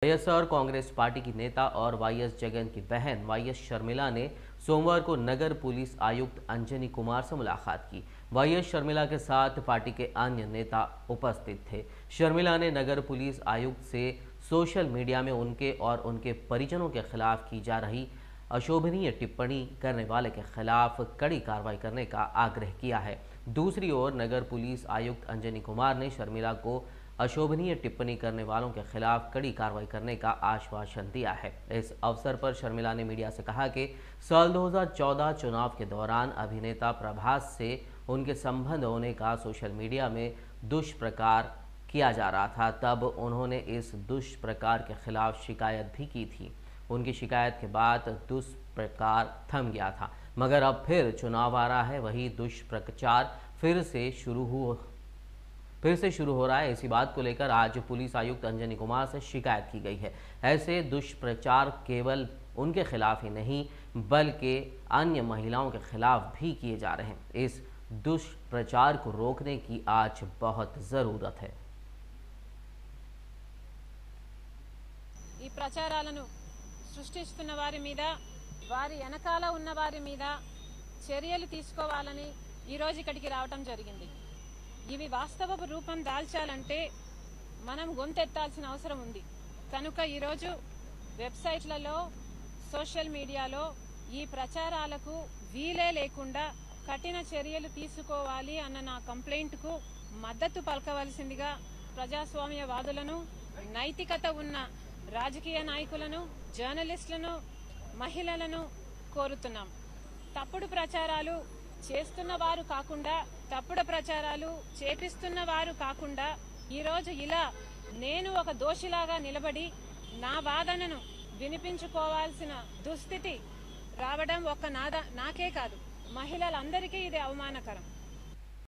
YSR Congress party की नेता और वाईएस जगन की बहन वाईएस शर्मिला ने सोमवार को नगर पुलिस आयुक्त अंजनी कुमार से मुलाकात की। वाईएस शर्मिला के साथ पार्टी के अन्य नेता उपस्थित थे। शर्मिला ने नगर पुलिस आयुक्त से सोशल मीडिया में उनके और उनके परिजनों के खिलाफ की जा रही अशोभनीय टिप्पणी करने वाले के खिलाफ कड़ी कार्रवाई करने का आग्रह किया है। दूसरी ओर नगर पुलिस आयुक्त अंजनी कुमार ने शर्मिला को अशोभनीय टिप्पणी करने वालों के खिलाफ कड़ी कार्रवाई करने का आश्वासन दिया है। इस अवसर पर शर्मिला ने मीडिया से कहा कि साल 2014 चुनाव के दौरान अभिनेता प्रभास से उनके संबंध होने का सोशल मीडिया में दुष्प्रचार किया जा रहा था। तब उन्होंने इस दुष्प्रचार के खिलाफ शिकायत भी की थी। उनकी शिकायत के बाद दुष्प्रचार थम गया था, मगर अब फिर चुनाव आ रहा है, वही दुष्प्रचार फिर से शुरू हो रहा है। इसी बात को लेकर आज पुलिस आयुक्त अंजनी कुमार से शिकायत की गई है। ऐसे दुष्प्रचार केवल उनके खिलाफ ही नहीं बल्कि अन्य महिलाओं के खिलाफ भी किए जा रहे हैं। इस दुष्प्रचार को रोकने की आज बहुत जरूरत है। ఈ ప్రచారాలను సృష్టిస్తున్న వారి మీద వారి వెనకాల ఉన్న వారి మీద చర్యలు తీసుకోవాలని ఈ రోజు ఇక్కడికి రావడం జరిగింది। ఇవి వాస్తవ రూపం దాల్చాలంటే మనం గొంతెత్తాల్సిన అవసరం ఉంది। కనుక ఈ రోజు వెబ్‌సైట్లలో సోషల్ మీడియాలో ఈ ప్రచారాలకు వీలే లేకుండా కఠిన చర్యలు తీసుకోవాలి అన్న నా కంప్లైంట్ కు మద్దతు పలకవలసిందిగా ప్రజాస్వామ్యవాదులను నైతికత ఉన్న రాజకీయ నాయకులను జర్నలిస్టులను మహిళలను కోరుతున్నాం। తప్పుడు ప్రచారాలు చేస్తున్న వారు కాకుండా తప్పుడు ప్రచారాలు చేపిస్తున్న వారు కాకుండా ఈ రోజు ఇలా నేను ఒక దోషిలాగా నిలబడి నా వాదనను వినిపించుకోవాల్సిన దుస్థితి రావడం నాకే కాదు మహిళలందరికీ ఇది అవమానకరం।